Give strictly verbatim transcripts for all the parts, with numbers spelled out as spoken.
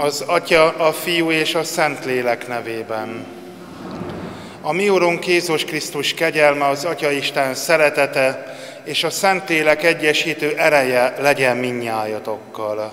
Az Atya, a Fiú és a Szentlélek nevében. A mi Urunk Jézus Krisztus kegyelme, az Atyaisten szeretete és a Szentlélek egyesítő ereje legyen mindnyájatokkal.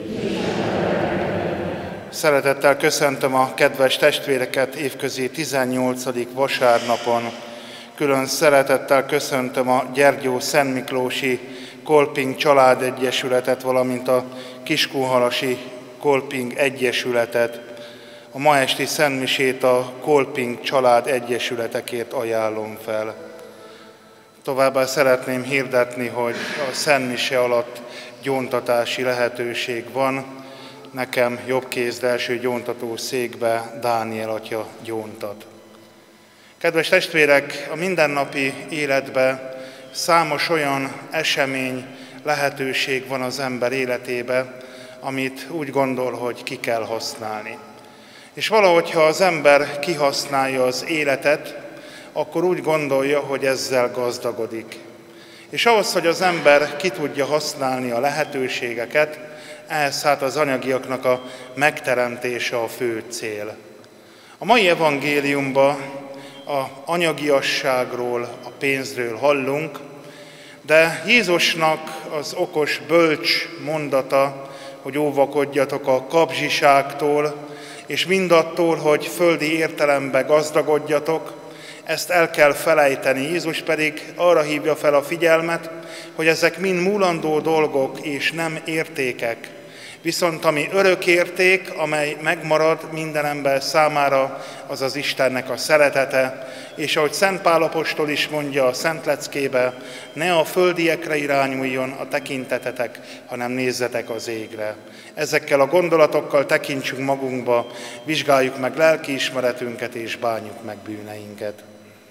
Szeretettel köszöntöm a kedves testvéreket évközi tizennyolcadik vasárnapon. Külön szeretettel köszöntöm a Gyergyó Szent Miklósi Kolping Családegyesületet, valamint a Kiskunhalasi Kolping Egyesületet. A ma esti szentmisét a Kolping Család Egyesületekért ajánlom fel. Továbbá szeretném hirdetni, hogy a szentmise alatt gyóntatási lehetőség van. Nekem jobbkézd első gyóntató székbe Dániel atya gyóntat. Kedves testvérek, a mindennapi életben számos olyan esemény, lehetőség van az ember életébe, amit úgy gondol, hogy ki kell használni. És valahogy, ha az ember kihasználja az életet, akkor úgy gondolja, hogy ezzel gazdagodik. És ahhoz, hogy az ember ki tudja használni a lehetőségeket, ehhez hát az anyagiaknak a megteremtése a fő cél. A mai evangéliumban a anyagiasságról, a pénzről hallunk, de Jézusnak az okos, bölcs mondata, hogy óvakodjatok a kapzsiságtól, és mindattól, hogy földi értelemben gazdagodjatok, ezt el kell felejteni. Jézus pedig arra hívja fel a figyelmet, hogy ezek mind múlandó dolgok és nem értékek. Viszont ami örök érték, amely megmarad minden ember számára, az az Istennek a szeretete. És ahogy Szent Pál apostol is mondja a Szent Leckébe, ne a földiekre irányuljon a tekintetetek, hanem nézzetek az égre. Ezekkel a gondolatokkal tekintsünk magunkba, vizsgáljuk meg lelkiismeretünket és bánjuk meg bűneinket.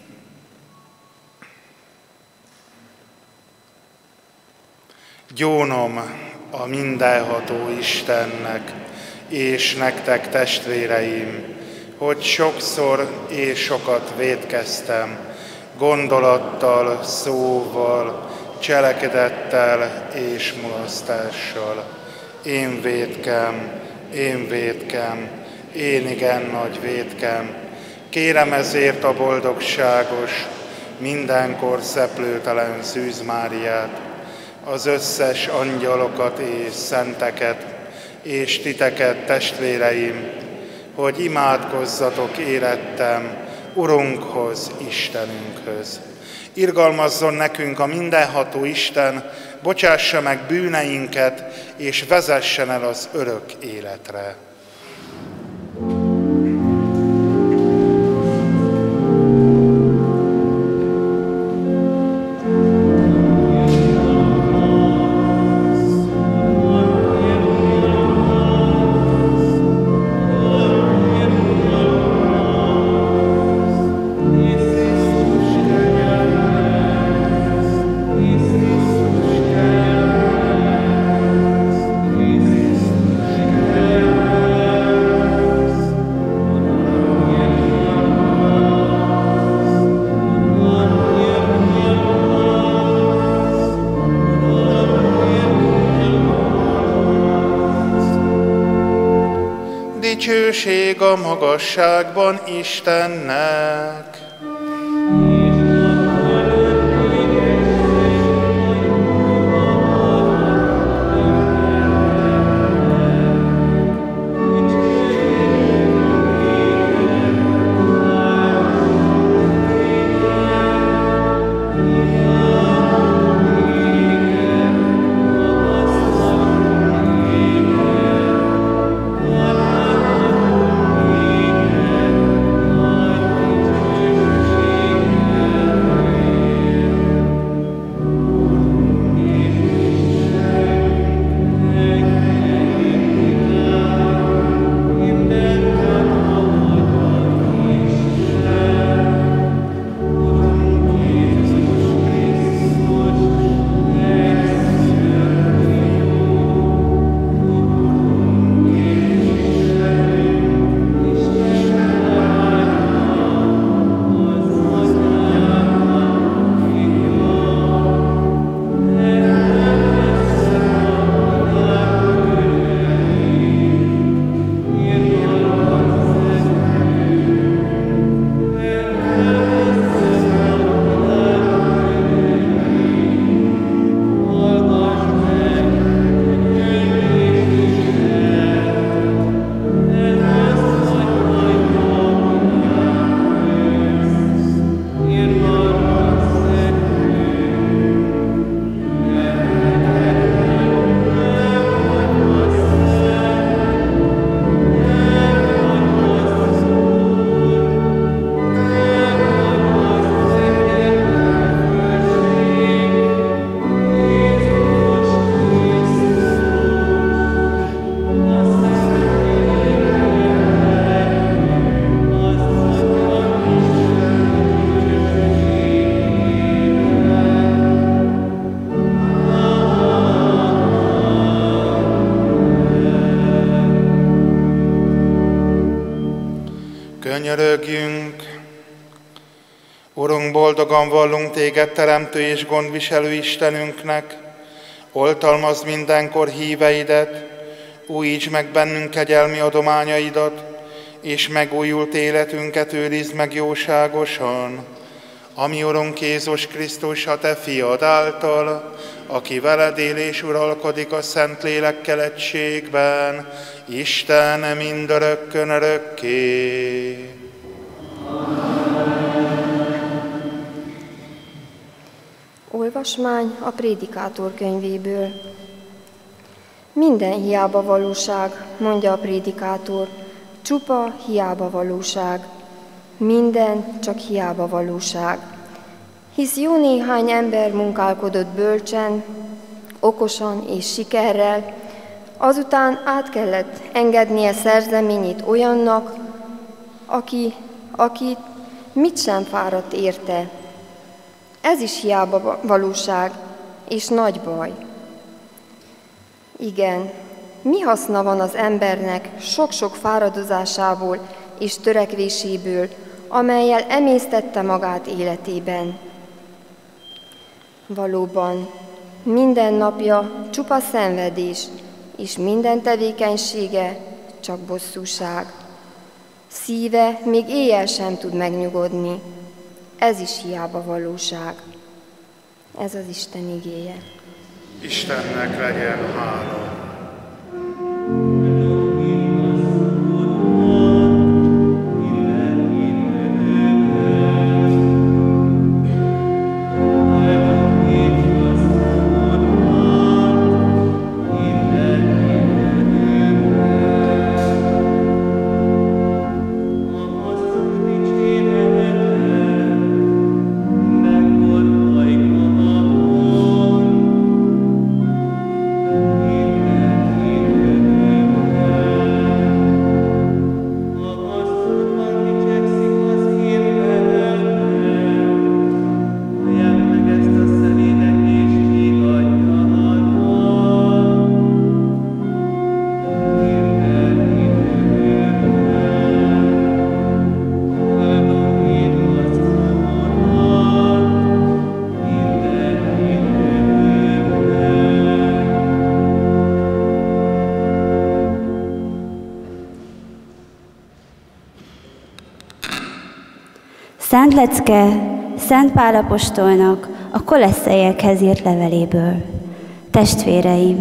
Gyónom a mindenható Istennek, és nektek, testvéreim, hogy sokszor és sokat vétkeztem, gondolattal, szóval, cselekedettel és mulasztással. Én vétkem, én vétkem, én igen nagy vétkem. Kérem ezért a boldogságos, mindenkor szeplőtelen Szűz Máriát, az összes angyalokat és szenteket, és titeket, testvéreim, hogy imádkozzatok érettem Urunkhoz, Istenünkhöz. Irgalmazzon nekünk a mindenható Isten, bocsássa meg bűneinket, és vezessen el az örök életre. Dicsőség a magasságban Istennek. Amen. Könyörögjünk! Urunk, boldogan vallunk Téged, teremtő és gondviselő Istenünknek, oltalmazd mindenkor híveidet, újítsd meg bennünk kegyelmi adományaidat, és megújult életünket őrizd meg jóságosan, ami Urunk Jézus Krisztus, a Te fiad által, aki veled él és uralkodik a Szentlélekkel egységben, Isten mindörökkön örökké. Olvasmány a Prédikátor könyvéből. Minden hiába valóság, mondja a prédikátor, csupa hiába valóság. Minden csak hiába valóság. Hisz jó néhány ember munkálkodott bölcsen, okosan és sikerrel, azután át kellett engednie szerzeményét olyannak, aki, aki mit sem fáradt érte. Ez is hiába valóság, és nagy baj. Igen, mi haszna van az embernek sok-sok fáradozásából és törekvéséből, amellyel emésztette magát életében? Valóban, minden napja csupa szenvedés, és minden tevékenysége csak bosszúság. Szíve még éjjel sem tud megnyugodni. Ez is hiába valóság. Ez az Isten igéje. Istennek legyen hála. Szent lecke Szent Pál apostolnak a Kolosszaiekhez írt leveléből. Testvéreim,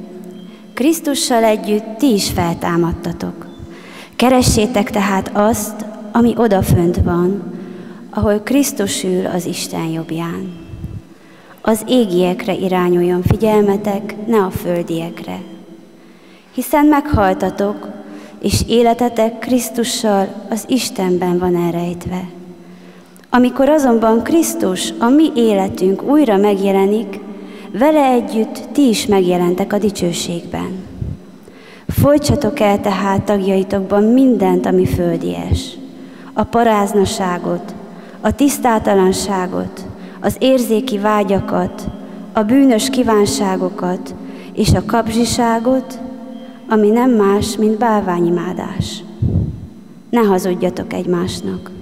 Krisztussal együtt ti is feltámadtatok. Keressétek tehát azt, ami odafönt van, ahol Krisztus ül az Isten jobbján. Az égiekre irányuljon figyelmetek, ne a földiekre. Hiszen meghaltatok, és életetek Krisztussal az Istenben van elrejtve. Amikor azonban Krisztus, a mi életünk újra megjelenik, vele együtt ti is megjelentek a dicsőségben. Folytsatok el tehát tagjaitokban mindent, ami földies, a paráznaságot, a tisztátalanságot, az érzéki vágyakat, a bűnös kívánságokat és a kapzsiságot, ami nem más, mint bálványimádás. Ne hazudjatok egymásnak.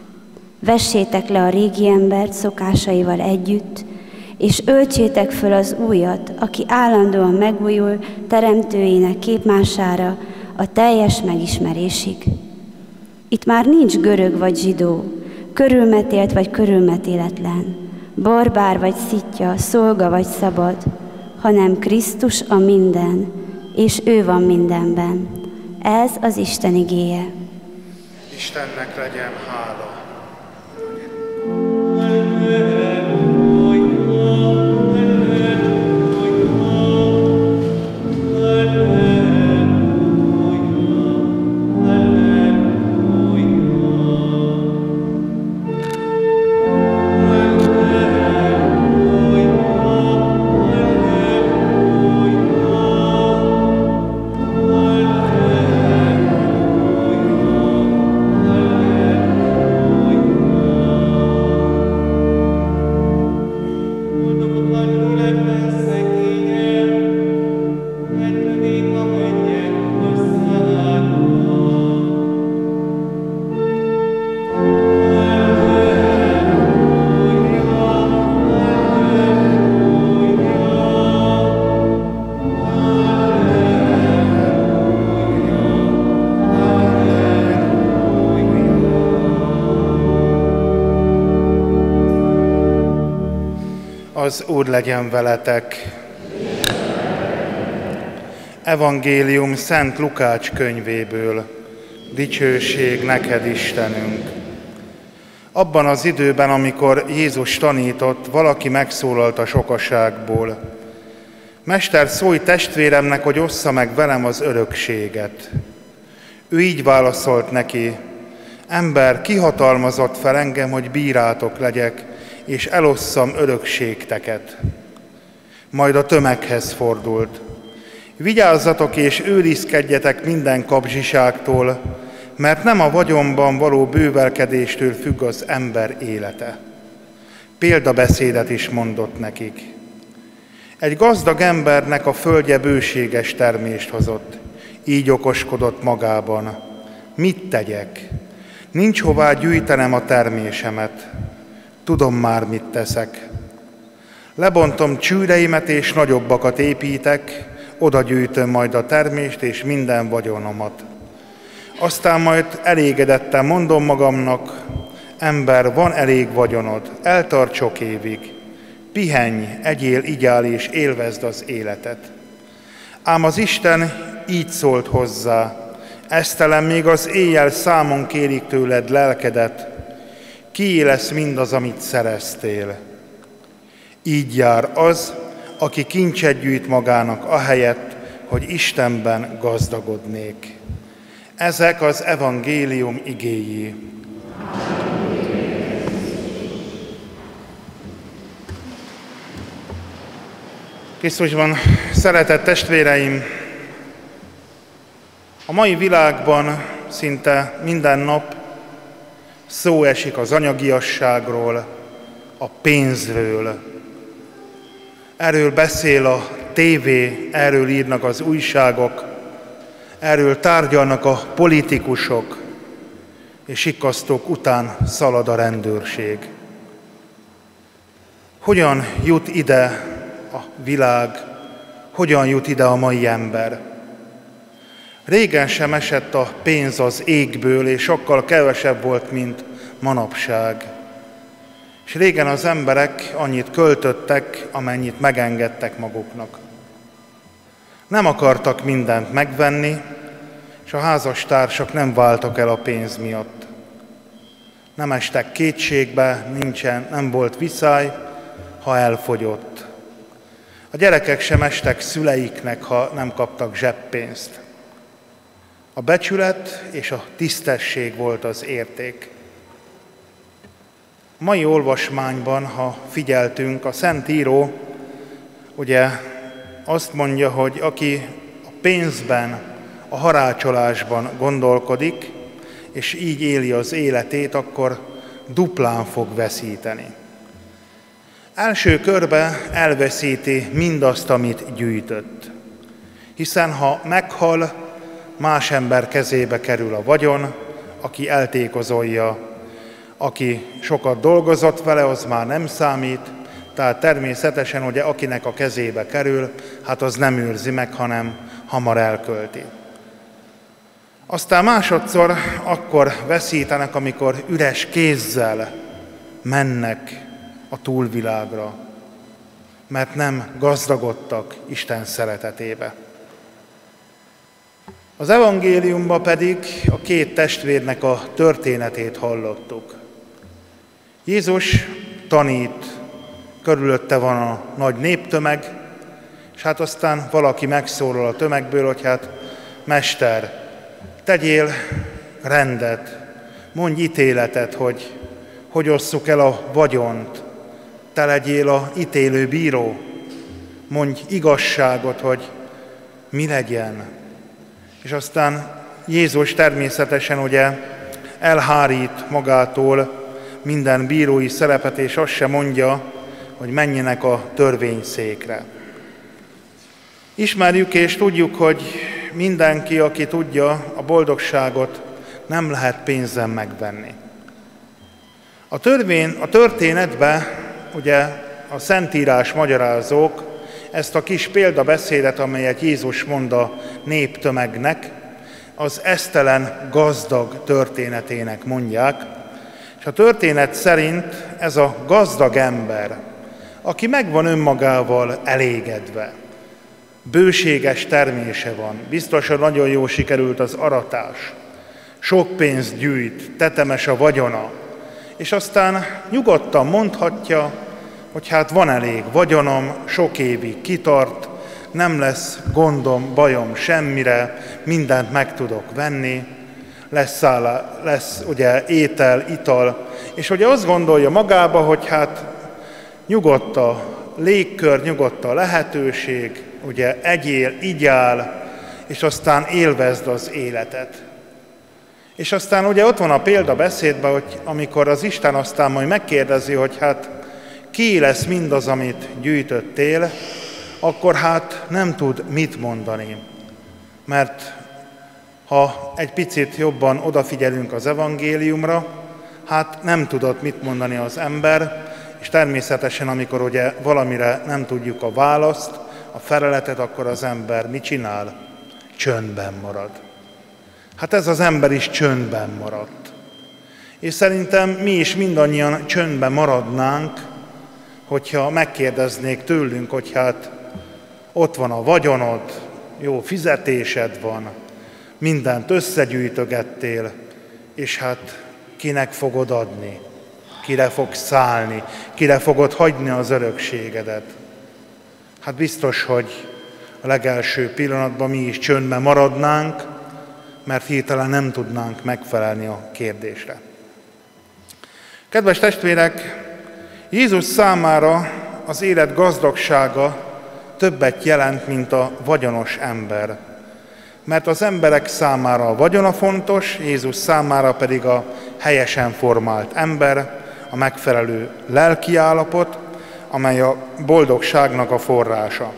Vessétek le a régi embert szokásaival együtt, és öltsétek föl az újat, aki állandóan megújul teremtőjének képmására a teljes megismerésig. Itt már nincs görög vagy zsidó, körülmetélt vagy körülmetéletlen, barbár vagy szitja, szolga vagy szabad, hanem Krisztus a minden, és ő van mindenben. Ez az Isten igéje. Istennek legyen hála. Alleluia. Az Úr legyen veletek. Evangélium Szent Lukács könyvéből. Dicsőség neked, Istenünk! Abban az időben, amikor Jézus tanított, valaki megszólalt a sokaságból. Mester, szólj testvéremnek, hogy ossza meg velem az örökséget. Ő így válaszolt neki: ember, kihatalmazott fel engem, hogy bírátok legyek, és elosszam örökségteket. Majd a tömeghez fordult: vigyázzatok és őrizkedjetek minden kapzsiságtól, mert nem a vagyonban való bővelkedéstől függ az ember élete. Példabeszédet is mondott nekik. Egy gazdag embernek a földje bőséges termést hozott. Így okoskodott magában: mit tegyek? Nincs hová gyűjtenem a termésemet. Tudom már, mit teszek. Lebontom csűreimet és nagyobbakat építek, oda gyűjtöm majd a termést és minden vagyonomat. Aztán majd elégedetten mondom magamnak: ember, van elég vagyonod, eltart sok évig. Pihenj, egyél, igyál és élvezd az életet. Ám az Isten így szólt hozzá: esztelen, még az éjjel számon kérik tőled lelkedet, kié lesz mindaz, amit szereztél. Így jár az, aki kincset gyűjt magának ahelyett, hogy Istenben gazdagodnék. Ezek az evangélium igéi. Krisztusban szeretett testvéreim, a mai világban szinte minden nap szó esik az anyagiasságról, a pénzről. Erről beszél a tévé, erről írnak az újságok, erről tárgyalnak a politikusok, és sikkasztók után szalad a rendőrség. Hogyan jut ide a világ, hogyan jut ide a mai ember? Régen sem esett a pénz az égből, és sokkal kevesebb volt, mint manapság. És régen az emberek annyit költöttek, amennyit megengedtek maguknak. Nem akartak mindent megvenni, és a házastársak nem váltak el a pénz miatt. Nem estek kétségbe, nincsen, nem volt viszály, ha elfogyott. A gyerekek sem estek szüleiknek, ha nem kaptak zseppénzt. A becsület és a tisztesség volt az érték. A mai olvasmányban, ha figyeltünk, a Szentíró ugye azt mondja, hogy aki a pénzben, a harácsolásban gondolkodik, és így éli az életét, akkor duplán fog veszíteni. Első körben elveszíti mindazt, amit gyűjtött. Hiszen ha meghal, más ember kezébe kerül a vagyon, aki eltékozolja, aki sokat dolgozott vele, az már nem számít, tehát természetesen, ugye akinek a kezébe kerül, hát az nem őrzi meg, hanem hamar elkölti. Aztán másodszor akkor veszítenek, amikor üres kézzel mennek a túlvilágra, mert nem gazdagodtak Isten szeretetébe. Az evangéliumban pedig a két testvérnek a történetét hallottuk. Jézus tanít, körülötte van a nagy néptömeg, és hát aztán valaki megszólal a tömegből, hogy hát mester, tegyél rendet, mondj ítéletet, hogy hogy osszuk el a vagyont, te legyél a ítélő bíró, mondj igazságot, hogy mi legyen. És aztán Jézus természetesen ugye elhárít magától minden bírói szerepet, és azt sem mondja, hogy menjenek a törvényszékre. Ismerjük és tudjuk, hogy mindenki, aki tudja, a boldogságot nem lehet pénzen megvenni. A, törvény, a történetben ugye a Szentírás magyarázók ezt a kis példabeszédet, amelyet Jézus mond a néptömegnek, az esztelen gazdag történetének mondják, és a történet szerint ez a gazdag ember, aki meg van önmagával elégedve. Bőséges termése van, biztosan nagyon jól sikerült az aratás, sok pénzt gyűjt, tetemes a vagyona, és aztán nyugodtan mondhatja, hogy hát van elég vagyonom, sok évig kitart, nem lesz gondom, bajom semmire, mindent meg tudok venni, lesz, szállá, lesz ugye étel, ital, és ugye azt gondolja magába, hogy hát nyugodt a légkör, nyugodt a lehetőség, ugye egyél, igyál, és aztán élvezd az életet. És aztán ugye ott van a példa beszédben, hogy amikor az Isten aztán majd megkérdezi, hogy hát ki lesz mindaz, amit gyűjtöttél, akkor hát nem tud mit mondani. Mert ha egy picit jobban odafigyelünk az evangéliumra, hát nem tudott mit mondani az ember, és természetesen, amikor ugye valamire nem tudjuk a választ, a feleletet, akkor az ember mit csinál? Csöndben marad. Hát ez az ember is csöndben maradt. És szerintem mi is mindannyian csöndben maradnánk, hogyha megkérdeznék tőlünk, hogy hát ott van a vagyonod, jó fizetésed van, mindent összegyűjtögettél, és hát kinek fogod adni, kire fogsz szállni, kire fogod hagyni az örökségedet. Hát biztos, hogy a legelső pillanatban mi is csöndben maradnánk, mert hirtelen nem tudnánk megfelelni a kérdésre. Kedves testvérek, Jézus számára az élet gazdagsága többet jelent, mint a vagyonos ember. Mert az emberek számára a vagyona fontos, Jézus számára pedig a helyesen formált ember, a megfelelő lelkiállapot, amely a boldogságnak a forrása.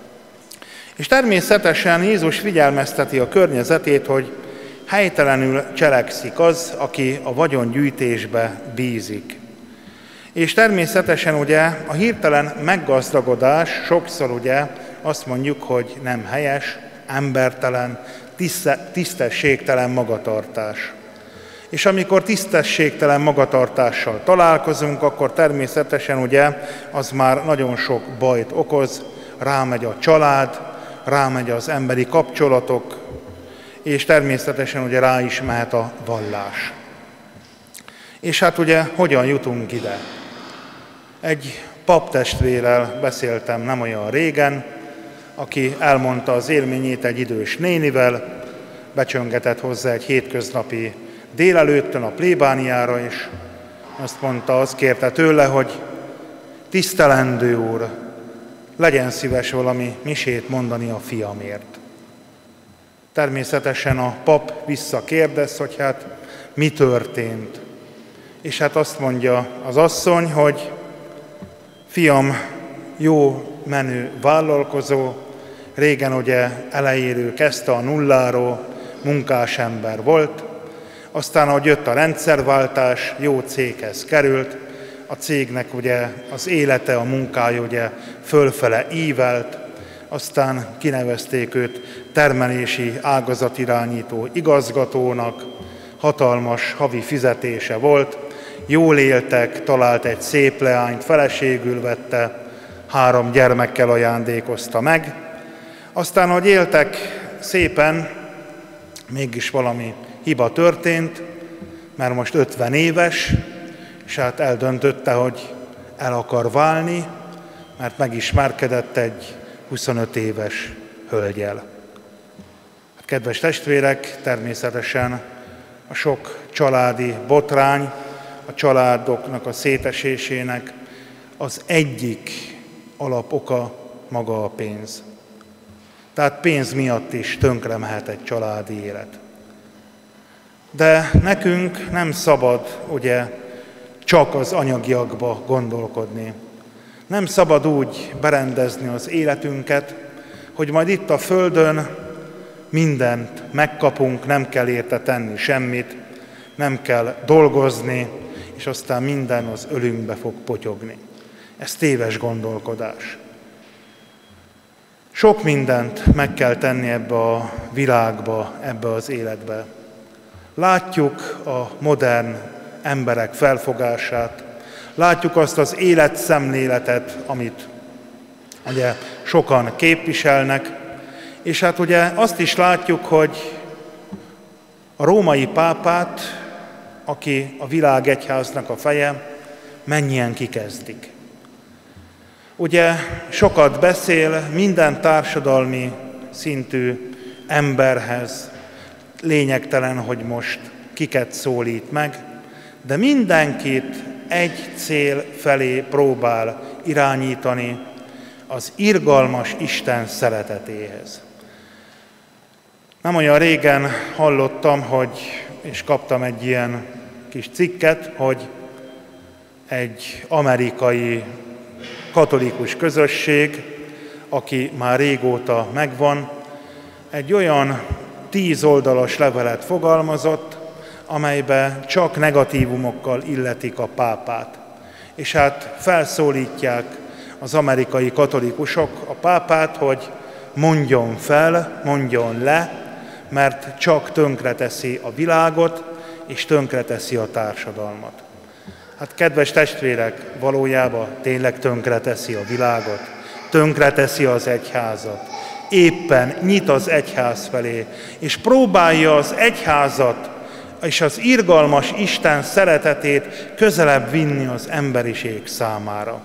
És természetesen Jézus figyelmezteti a környezetét, hogy helytelenül cselekszik az, aki a vagyongyűjtésbe bízik. És természetesen ugye a hirtelen meggazdagodás sokszor ugye azt mondjuk, hogy nem helyes, embertelen, tisztességtelen magatartás. És amikor tisztességtelen magatartással találkozunk, akkor természetesen ugye az már nagyon sok bajt okoz, rámegy a család, rámegy az emberi kapcsolatok, és természetesen ugye rá is mehet a vallás. És hát ugye hogyan jutunk ide? Egy paptestvérrel beszéltem nem olyan régen, aki elmondta az élményét egy idős nénivel, becsöngetett hozzá egy hétköznapi délelőttön a plébániára, és azt mondta, azt kérte tőle, hogy tisztelendő úr, legyen szíves valami misét mondani a fiamért. Természetesen a pap visszakérdez, hogy hát mi történt. És hát azt mondja az asszony, hogy fiam, jó menő vállalkozó, régen ugye elejéről kezdte a nulláról, munkás ember volt, aztán, ahogy jött a rendszerváltás, jó céghez került, a cégnek ugye az élete, a munkája ugye fölfele ívelt, aztán kinevezték őt termelési ágazatirányító igazgatónak, hatalmas havi fizetése volt, jól éltek, talált egy szép leányt, feleségül vette, három gyermekkel ajándékozta meg. Aztán, hogy éltek szépen, mégis valami hiba történt, mert most ötven éves, és hát eldöntötte, hogy el akar válni, mert megismerkedett egy huszonöt éves hölgyel. Kedves testvérek, természetesen a sok családi botrány, a családoknak a szétesésének az egyik alapoka maga a pénz. Tehát pénz miatt is tönkre mehet egy családi élet. De nekünk nem szabad ugye csak az anyagiakba gondolkodni. Nem szabad úgy berendezni az életünket, hogy majd itt a földön mindent megkapunk, nem kell érte tenni semmit, nem kell dolgozni, és aztán minden az ölünkbe fog potyogni. Ez téves gondolkodás. Sok mindent meg kell tenni ebbe a világba, ebbe az életbe. Látjuk a modern emberek felfogását, Látjuk azt az életszemléletet, amit ugye sokan képviselnek, és hát ugye azt is látjuk, hogy a római pápát, aki a világegyháznak a feje, mennyien kikezdik. Ugye sokat beszél minden társadalmi szintű emberhez, lényegtelen, hogy most kiket szólít meg, de mindenkit egy cél felé próbál irányítani, az irgalmas Isten szeretetéhez. Nem olyan régen hallottam, hogy, és kaptam egy ilyen kis cikket, hogy egy amerikai katolikus közösség, aki már régóta megvan, egy olyan tíz oldalas levelet fogalmazott, amelybe csak negatívumokkal illetik a pápát. És hát felszólítják az amerikai katolikusok a pápát, hogy mondjon fel, mondjon le, mert csak tönkreteszi a világot, és tönkreteszi a társadalmat. Hát kedves testvérek, valójában tényleg tönkreteszi a világot, tönkreteszi az egyházat. Éppen nyit az egyház felé, és próbálja az egyházat és az irgalmas Isten szeretetét közelebb vinni az emberiség számára.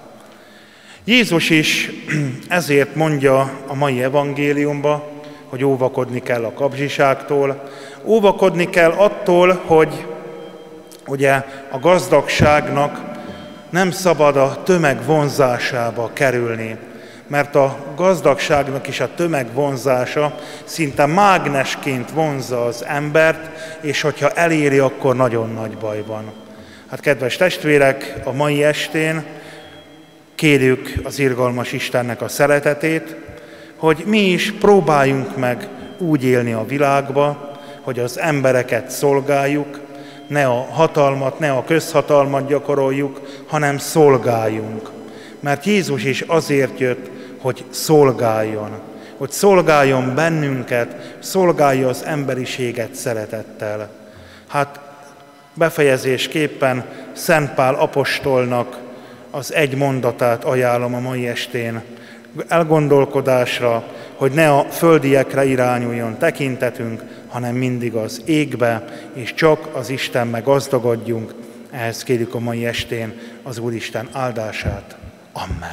Jézus is ezért mondja a mai evangéliumban, hogy óvakodni kell a kapzsiságtól, óvakodni kell attól, hogy ugye a gazdagságnak nem szabad a tömeg vonzásába kerülni, mert a gazdagságnak is a tömeg vonzása szinte mágnesként vonzza az embert, és hogyha eléri, akkor nagyon nagy baj van. Hát kedves testvérek, a mai estén kérjük az irgalmas Istennek a szeretetét, hogy mi is próbáljunk meg úgy élni a világba, hogy az embereket szolgáljuk, ne a hatalmat, ne a közhatalmat gyakoroljuk, hanem szolgáljunk. Mert Jézus is azért jött, hogy szolgáljon, hogy szolgáljon bennünket, szolgálja az emberiséget szeretettel. Hát befejezésképpen Szent Pál apostolnak az egy mondatát ajánlom a mai estén elgondolkodásra, hogy ne a földiekre irányuljon tekintetünk, hanem mindig az égbe, és csak az Istenbe gazdagodjunk. Ehhez kérjük a mai estén az Úristen áldását. Amen.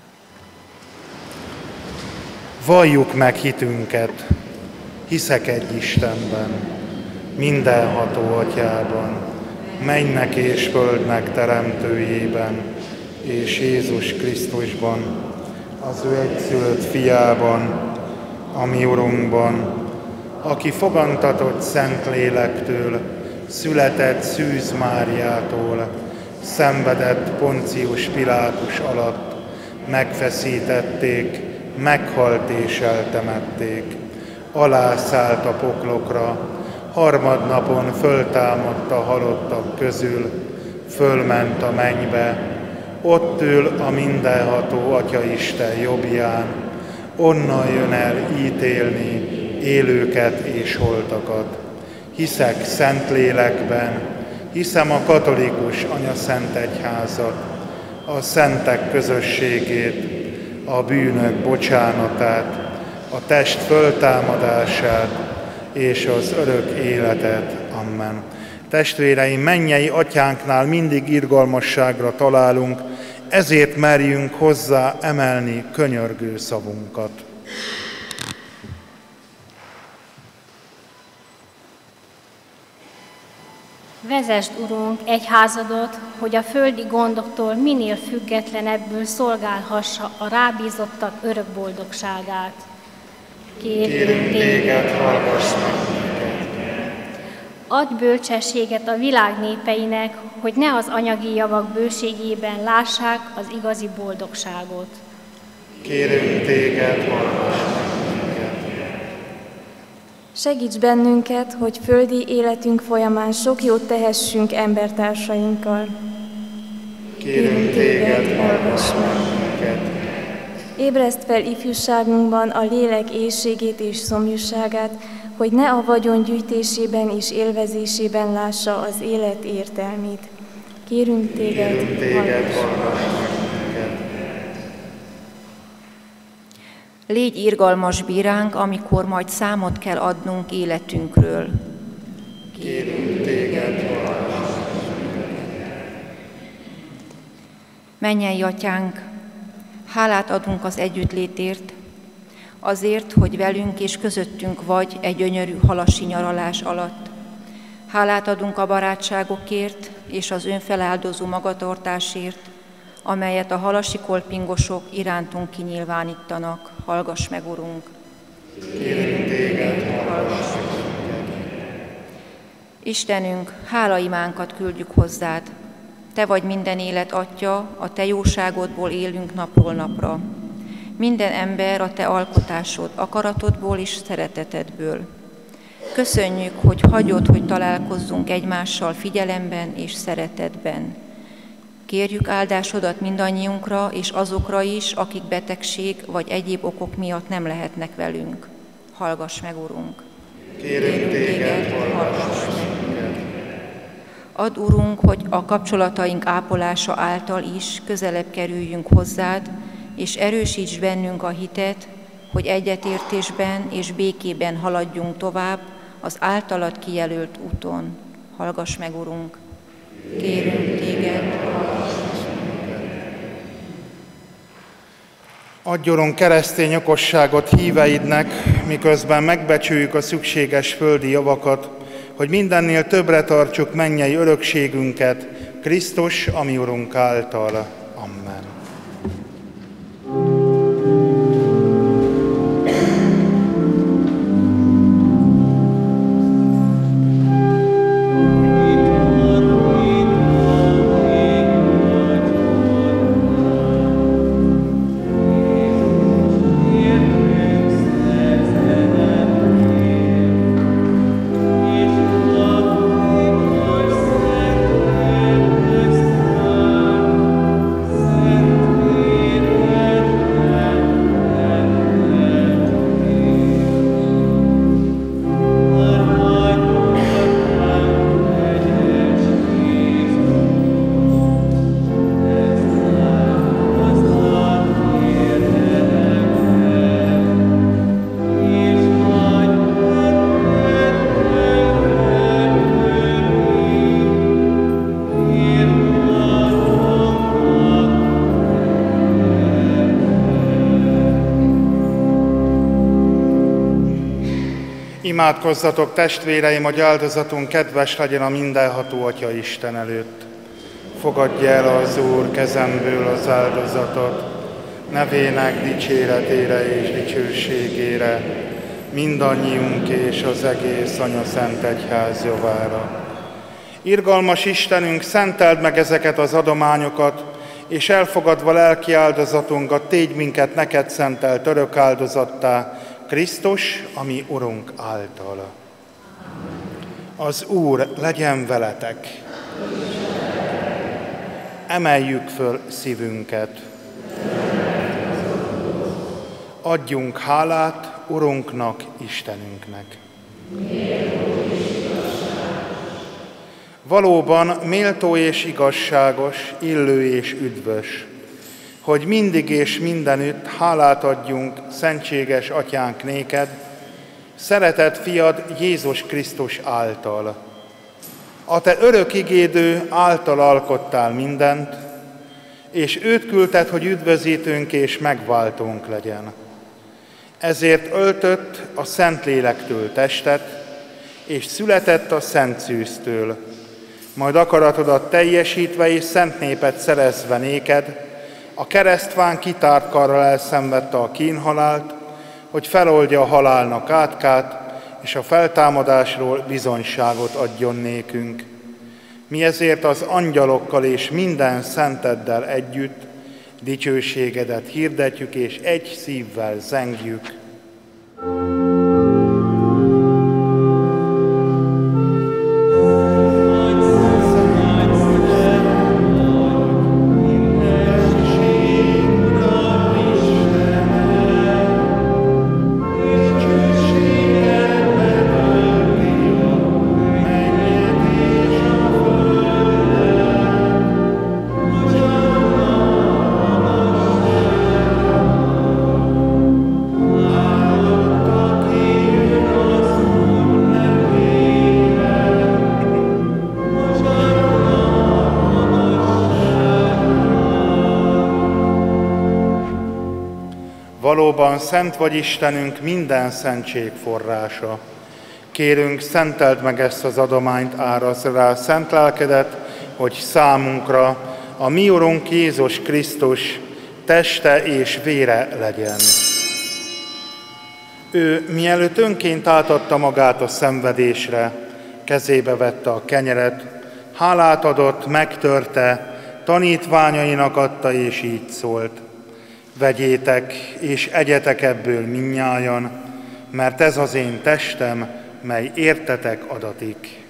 Valljuk meg hitünket, hiszek egy Istenben, mindenható Atyában, mennynek és földnek teremtőjében, és Jézus Krisztusban, az ő egyszülött fiában, a mi Urunkban, aki fogantatott Szentlélektől, született Szűz Máriától, szenvedett Poncius Pilátus alatt, megfeszítették, meghalt és eltemették, alászállt a poklokra, harmadnapon föltámadt a halottak közül, fölment a mennybe, ott ül a mindenható Atyaisten jobbján, onnan jön el ítélni élőket és holtakat. Hiszek Szentlélekben, hiszem a katolikus anyaszent egyházat, a szentek közösségét, a bűnök bocsánatát, a test föltámadását és az örök életet. Amen. Testvéreim, mennyei Atyánknál mindig irgalmasságra találunk, ezért merjünk hozzá emelni könyörgő szavunkat. Vezesd, Urunk, egyházadat, hogy a földi gondoktól minél függetlenebbül szolgálhassa a rábízottak örök boldogságát. Kérünk téged, hallgass meg. Adj bölcsességet a világ népeinek, hogy ne az anyagi javak bőségében lássák az igazi boldogságot. Kérünk téged, hallgass meg. Segíts bennünket, hogy földi életünk folyamán sok jót tehessünk embertársainkkal. Kérünk téged, hallgass meg. Ébreszt fel ifjúságunkban a lélek éhségét és szomjúságát, hogy ne a vagyon gyűjtésében és élvezésében lássa az élet értelmét. Kérünk téged, Kérünk téged, hallgass meg minket. Légy irgalmas bíránk, amikor majd számot kell adnunk életünkről. Kérünk téged, hallgass meg minket. Mennyei Atyánk, hálát adunk az együttlétért, azért, hogy velünk és közöttünk vagy egy gyönyörű halasi nyaralás alatt. Hálát adunk a barátságokért és az önfeláldozó magatartásért, amelyet a halasi kolpingosok irántunk kinyilvánítanak. Hallgass meg, Urunk! Kérünk téged, hallgass meg minket. Istenünk, hálaimánkat küldjük hozzád. Te vagy minden élet Atya, a Te jóságodból élünk napról napra. Minden ember a Te alkotásod, akaratodból és szeretetedből. Köszönjük, hogy hagyod, hogy találkozzunk egymással figyelemben és szeretetben. Kérjük áldásodat mindannyiunkra és azokra is, akik betegség vagy egyéb okok miatt nem lehetnek velünk. Hallgass meg, Urunk! Kérünk téged, hallgass meg minket. Add, Urunk, hogy a kapcsolataink ápolása által is közelebb kerüljünk hozzád, és erősíts bennünk a hitet, hogy egyetértésben és békében haladjunk tovább az általad kijelölt úton. Hallgass meg, Urunk! Kérünk téged, hallgass meg! Adj, Urunk, keresztény okosságot híveidnek, miközben megbecsüljük a szükséges földi javakat, hogy mindennél többre tartsuk mennyei örökségünket, Krisztus, a mi Urunk által. Amen. Imádkozzatok, testvéreim, hogy áldozatunk kedves legyen a mindenható Atya Isten előtt. Fogadja el az Úr kezemből az áldozatot, nevének dicséretére és dicsőségére, mindannyiunk és az egész Anya Szent Egyház javára. Irgalmas Istenünk, szenteld meg ezeket az adományokat, és elfogadva lelki áldozatunkat, tégy minket neked szentelt örök áldozattá, Krisztus, a mi Urunk által. Az Úr legyen veletek. Emeljük föl szívünket. Adjunk hálát Urunknak, Istenünknek. Valóban méltó és igazságos, illő és üdvös, hogy mindig és mindenütt hálát adjunk, szentséges Atyánk néked, szeretett fiad Jézus Krisztus által. A te örök igédő által alkottál mindent, és őt küldted, hogy üdvözítőnk és megváltónk legyen. Ezért öltött a Szentlélektől testet, és született a Szent Szűztől, majd akaratodat teljesítve és szent népet szerezve néked, a keresztfán kitárt karral elszenvedte a kínhalált, hogy feloldja a halálnak átkát, és a feltámadásról bizonyságot adjon nékünk. Mi ezért az angyalokkal és minden szenteddel együtt dicsőségedet hirdetjük, és egy szívvel zengjük. Amen. Valóban szent vagy Istenünk, minden szentség forrása. Kérünk, szenteld meg ezt az adományt, árazd rá szent lelkedet, hogy számunkra a mi Urunk Jézus Krisztus teste és vére legyen. Ő, mielőtt önként átadta magát a szenvedésre, kezébe vette a kenyeret, hálát adott, megtörte, tanítványainak adta, és így szólt: vegyétek és egyetek ebből mindnyájan, mert ez az én testem, mely értetek adatik.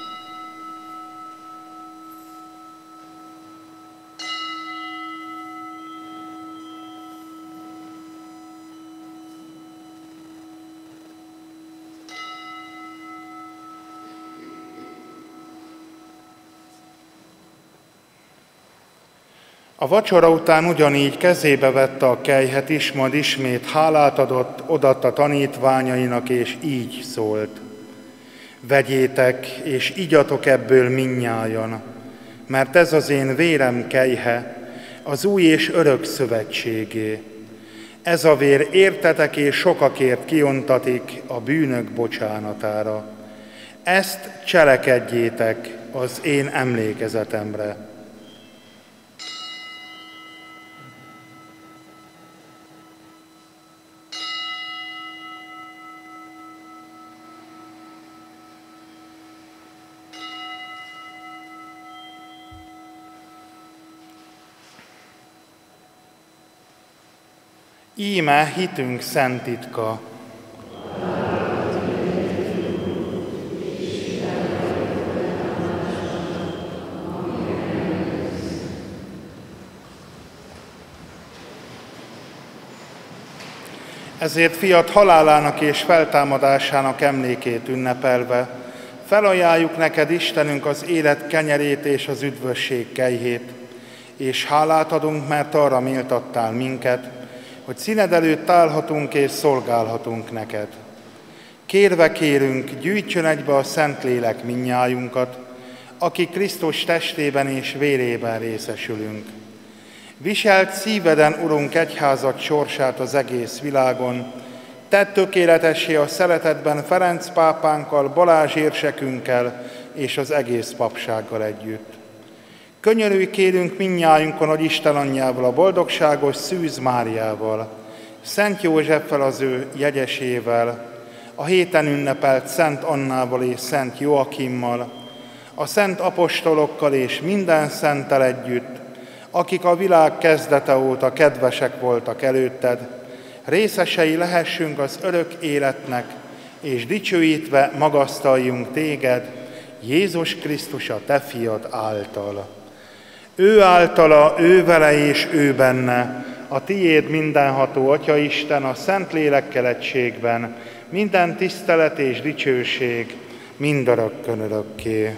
A vacsora után ugyanígy kezébe vette a kelyhet is, majd ismét hálát adott, odaadta tanítványainak, és így szólt: vegyétek, és igyatok ebből mindnyájan, mert ez az én vérem kelyhe, az új és örök szövetségé. Ez a vér értetek és sokakért kiontatik a bűnök bocsánatára. Ezt cselekedjétek az én emlékezetemre. Íme hitünk szent titka. Ezért fiat halálának és feltámadásának emlékét ünnepelve felajánljuk neked, Istenünk, az élet kenyerét és az üdvösség kejhét, és hálát adunk, mert arra méltattál minket, hogy színed előtt állhatunk és szolgálhatunk neked. Kérve kérünk, gyűjtsön egybe a Szentlélek mindnyájunkat, akik Krisztus testében és vérében részesülünk. Viselt szíveden, Urunk, egyházad sorsát az egész világon, tedd tökéletessé a szeretetben Ferenc pápánkkal, Balázs érsekünkkel és az egész papsággal együtt. Könyörülj kérünk mindnyájunkon, hogy Isten anyjával, a boldogságos Szűz Máriával, Szent Józseffel, az ő jegyesével, a héten ünnepelt Szent Annával és Szent Joakimmal, a szent apostolokkal és minden szenttel együtt, akik a világ kezdete óta kedvesek voltak előtted, részesei lehessünk az örök életnek, és dicsőítve magasztaljunk téged, Jézus Krisztus, a te fiad által. Ő általa, ő vele és ő benne, a tiéd mindenható Atya Isten, a Szentlélekkel egységben, minden tisztelet és dicsőség mindörökkön örökké.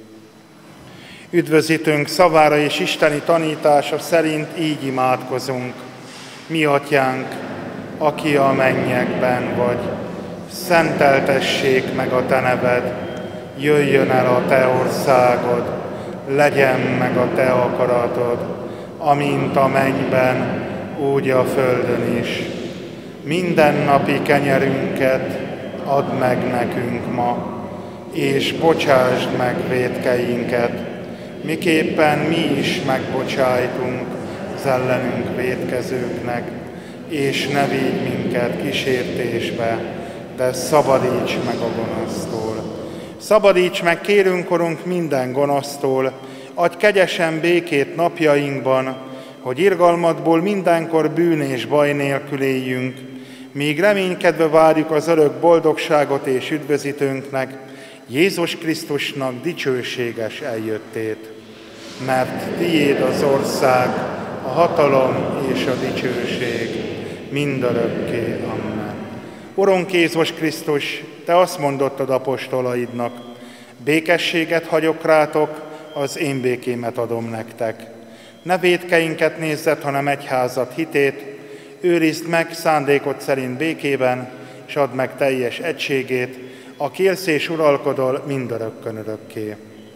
Üdvözítőnk szavára és isteni tanítása szerint így imádkozunk. Mi Atyánk, aki a mennyekben vagy, szenteltessék meg a te neved, jöjjön el a te országod, legyen meg a te akaratod, amint a mennyben, úgy a földön is. Mindennapi kenyerünket add meg nekünk ma, és bocsásd meg vétkeinket, miképpen mi is megbocsájtunk az ellenünk vétkezőknek, és ne vigy minket kísértésbe, de szabadíts meg a gonosztól. Szabadíts meg, kérünk, Urunk, minden gonosztól, adj kegyesen békét napjainkban, hogy irgalmadból mindenkor bűn és baj nélkül éljünk, míg reménykedve várjuk az örök boldogságot és üdvözítőnknek, Jézus Krisztusnak dicsőséges eljöttét. Mert tiéd az ország, a hatalom és a dicsőség mindörökké. Amen. Urunk Jézus Krisztus, te azt mondottad apostolaidnak, békességet hagyok rátok, az én békémet adom nektek. Ne vétkeinket nézzed, hanem egyházad hitét, őrizd meg szándékod szerint békében, és add meg teljes egységét, aki élsz és uralkodol mindörökkön örökké.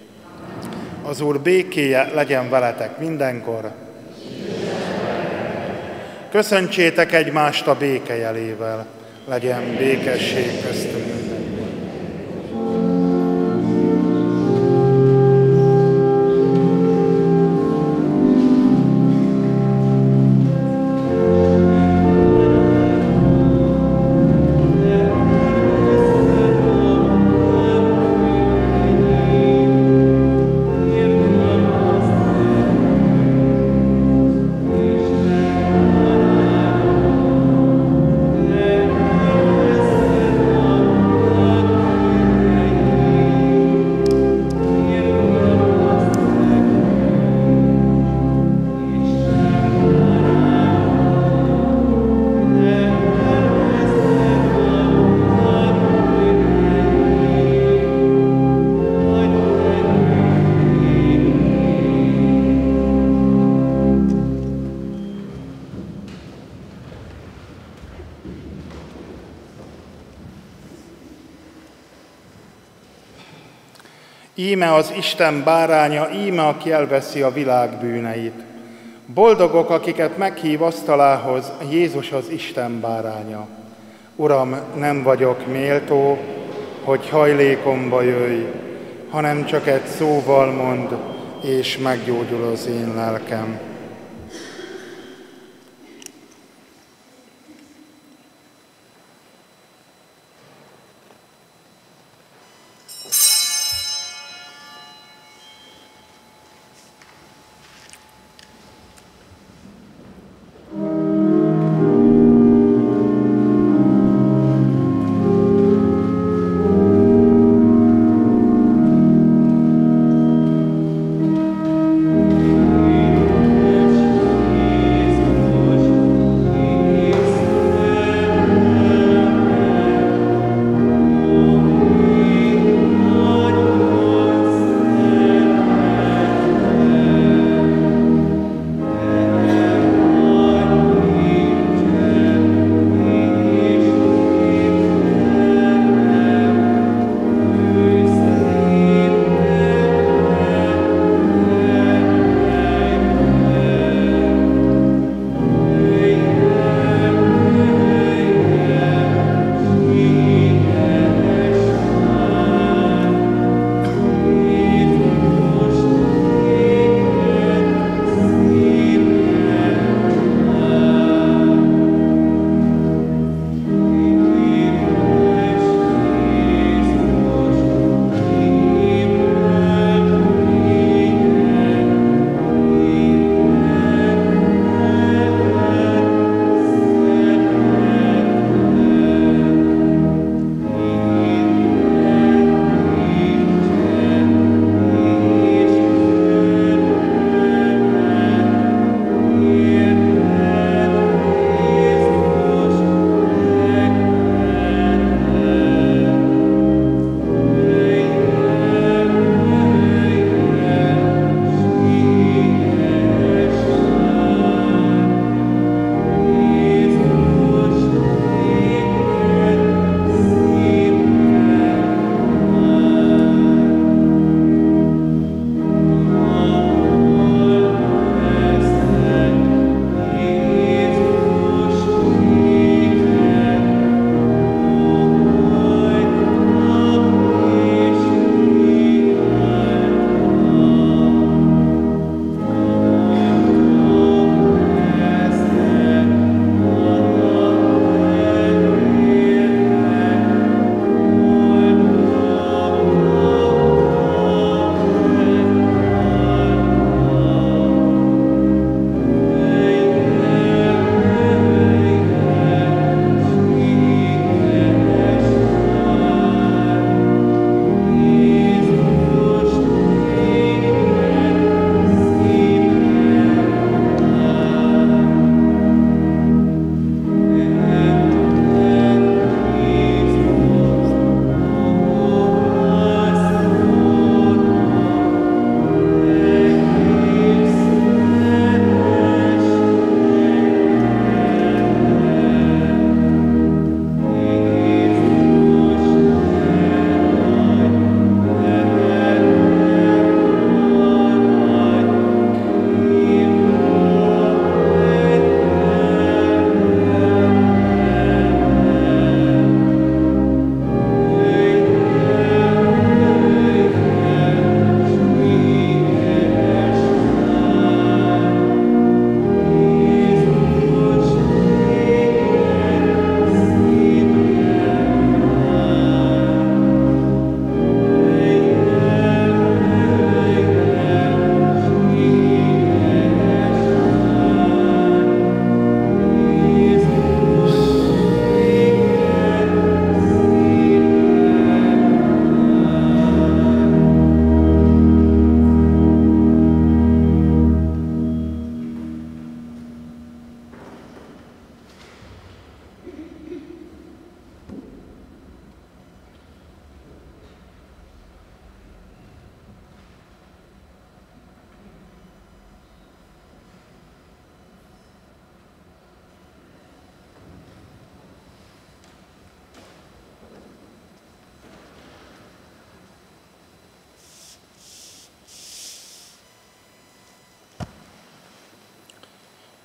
Az Úr békéje legyen veletek mindenkor. Köszöntsétek egymást a béke jelével. Legyen békesség köztünk. Íme az Isten báránya, íme, aki elveszi a világ bűneit. Boldogok, akiket meghív asztalához, Jézus az Isten báránya. Uram, nem vagyok méltó, hogy hajlékomba jöjj, hanem csak egy szóval mondd, és meggyógyul az én lelkem. Amen.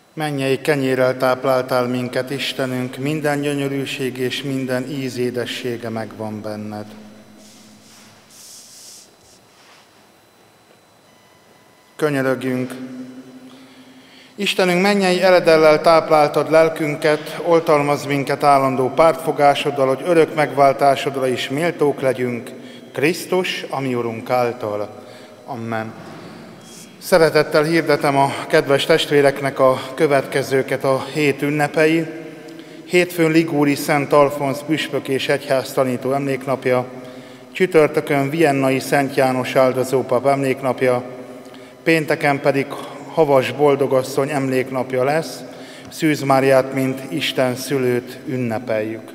Mennyei kenyérrel tápláltál minket, Istenünk, minden gyönyörűség és minden íz édessége megvan benned. Könyörögjünk! Istenünk, mennyei eredellel tápláltad lelkünket, oltalmaz minket állandó pártfogásoddal, hogy örök megváltásodra is méltók legyünk, Krisztus, a mi Urunk által. Amen. Szeretettel hirdetem a kedves testvéreknek a következőket a hét ünnepei. Hétfőn Ligúri Szent Alfonz püspök és egyháztanító emléknapja, csütörtökön Viennai Szent János áldozópap emléknapja, pénteken pedig Havas Boldogasszony emléknapja lesz, Szűz Máriát, mint Isten szülőt ünnepeljük.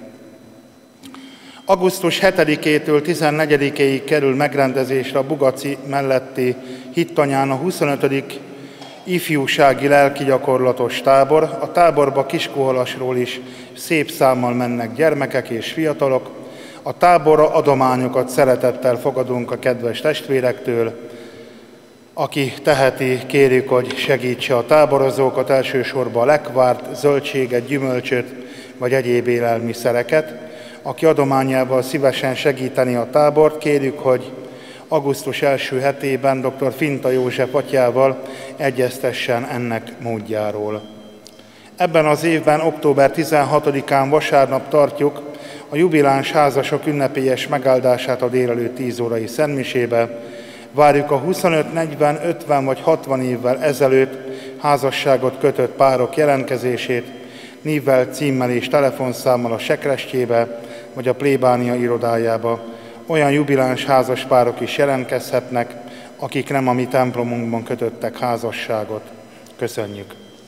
augusztus hetedikétől tizennegyedikéig kerül megrendezésre a Bugaci melletti Hittanyán a huszonötödik ifjúsági lelkigyakorlatos tábor. A táborba Kiskohalasról is szép számmal mennek gyermekek és fiatalok. A táborra adományokat szeretettel fogadunk a kedves testvérektől. Aki teheti, kérjük, hogy segítse a táborozókat, elsősorban a lekvárt, zöldséget, gyümölcsöt vagy egyéb élelmiszereket. Aki adományával szívesen segíteni a tábort, kérjük, hogy augusztus első hetében dr. Finta József atyával egyeztessen ennek módjáról. Ebben az évben, október tizenhatodikán vasárnap tartjuk a jubiláns házasok ünnepélyes megáldását a délelőtt tíz órai szentmisébe. Várjuk a huszonöt, negyven, ötven vagy hatvan évvel ezelőtt házasságot kötött párok jelentkezését, névvel, címmel és telefonszámmal a sekrestjébe vagy a plébánia irodájába. Olyan jubiláns házaspárok is jelentkezhetnek, akik nem a mi templomunkban kötöttek házasságot. Köszönjük!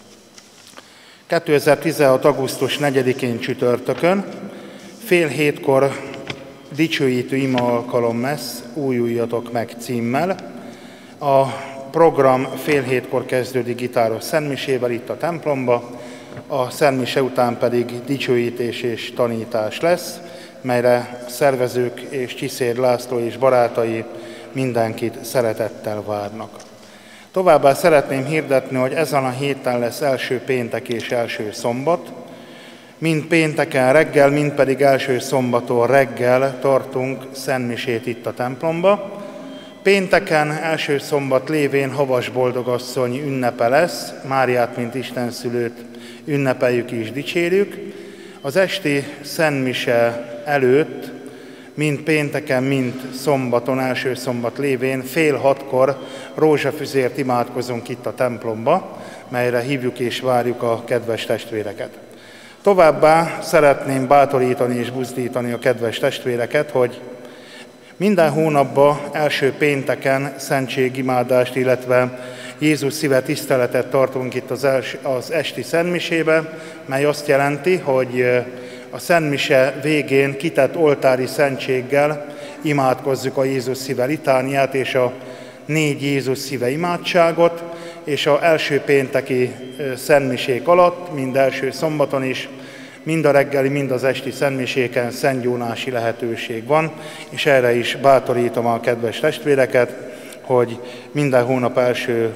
kétezer-tizenhat. augusztus negyedikén csütörtökön fél hétkor dicsőítő ima alkalom lesz, Újuljatok meg címmel. A program fél hétkor kezdődik gitáros szentmisével itt a templomba, a szentmise után pedig dicsőítés és tanítás lesz, melyre szervezők és Csiszér László és barátai mindenkit szeretettel várnak. Továbbá szeretném hirdetni, hogy ezen a héten lesz első péntek és első szombat. Mind pénteken reggel, mind pedig első szombaton reggel tartunk szentmisét itt a templomba. Pénteken első szombat lévén Havas Boldogasszony ünnepe lesz, Máriát, mint Isten szülőt ünnepeljük és dicsérjük. Az esti szentmise előtt, mind pénteken, mind szombaton, első szombat lévén fél hatkor rózsafüzért imádkozunk itt a templomba, melyre hívjuk és várjuk a kedves testvéreket. Továbbá szeretném bátorítani és buzdítani a kedves testvéreket, hogy minden hónapban első pénteken szentségimádást, illetve Jézus szíve tiszteletet tartunk itt az, els, az esti szentmisébe, mely azt jelenti, hogy a szentmise végén kitett oltári szentséggel imádkozzuk a Jézus szíve litániát és a négy Jézus szíve imádságot, és az első pénteki szentmisék alatt, mind első szombaton is, mind a reggeli, mind az esti szentmiséken szentgyónási lehetőség van, és erre is bátorítom a kedves testvéreket, hogy minden hónap első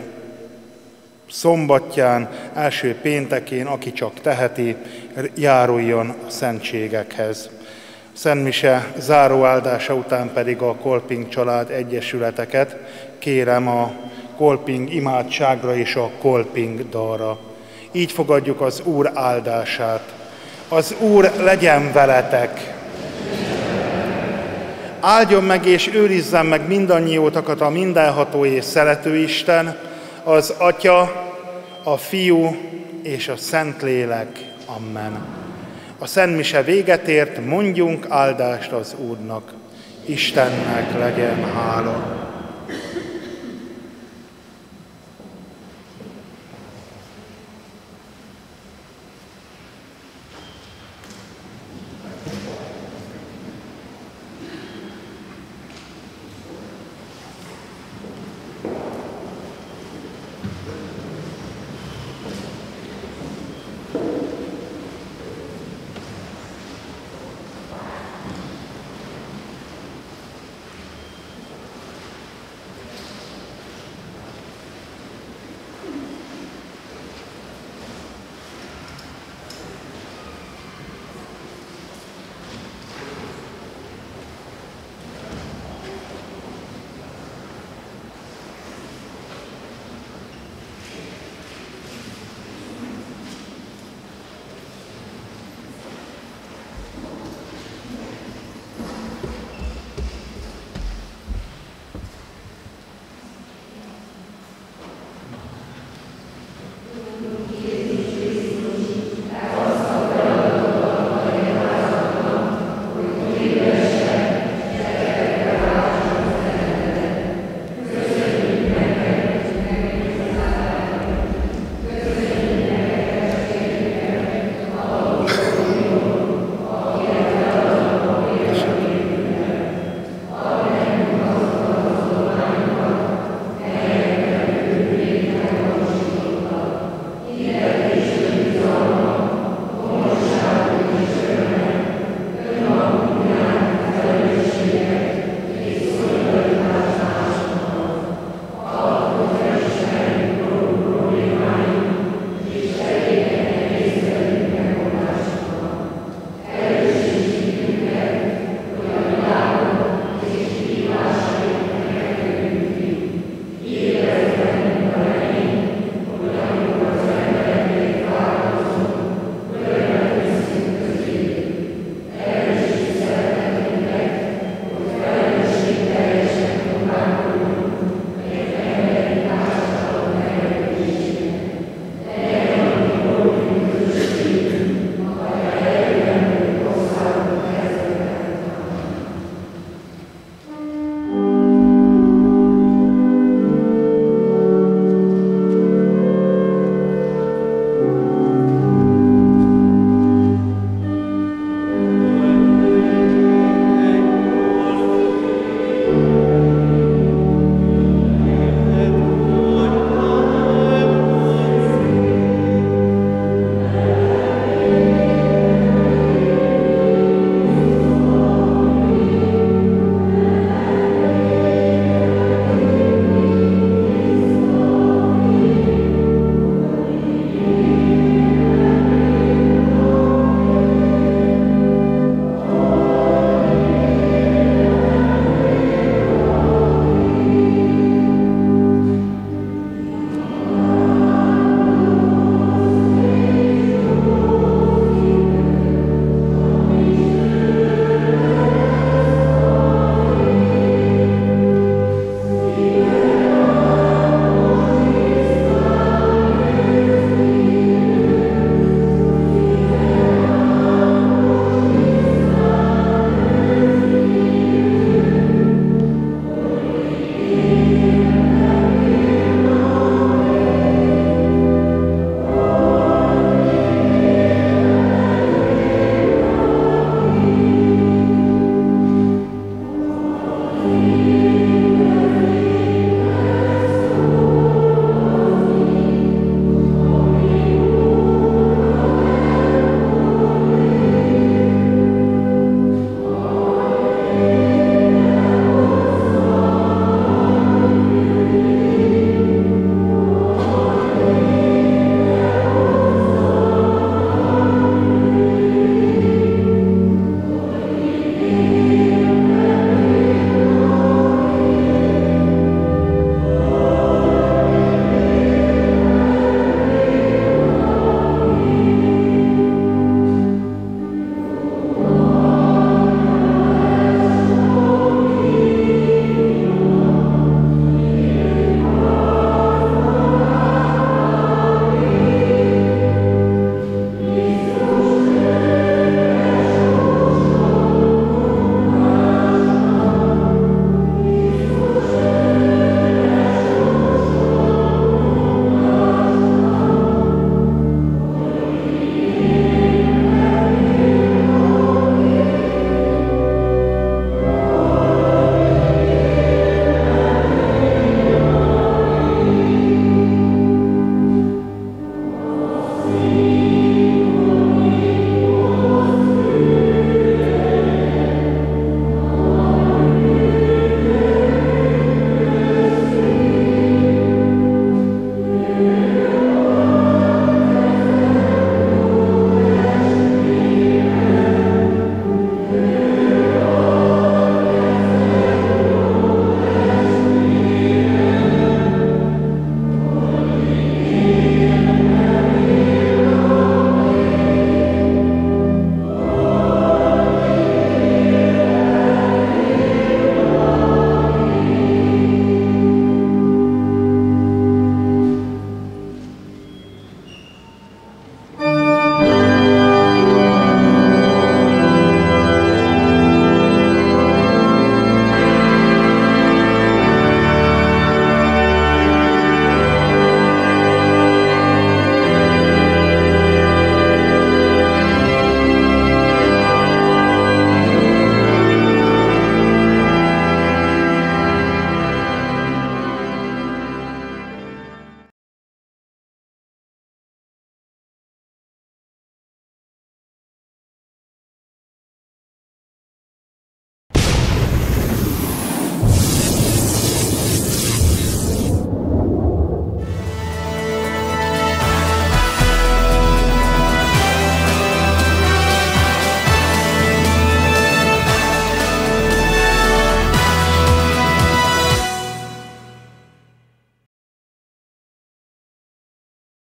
szombatján, első péntekén, aki csak teheti, járuljon a szentségekhez. Szentmise záró áldása után pedig a Kolping család egyesületeket kérem a Kolping imádságra és a Kolping dalra. Így fogadjuk az Úr áldását. Az Úr legyen veletek! Áldjon meg és őrizzen meg mindannyiótokat a mindenható és szerető Isten, az Atya, a Fiú és a Szentlélek. Amen. A szentmise véget ért, mondjunk áldást az Úrnak. Istennek legyen hála.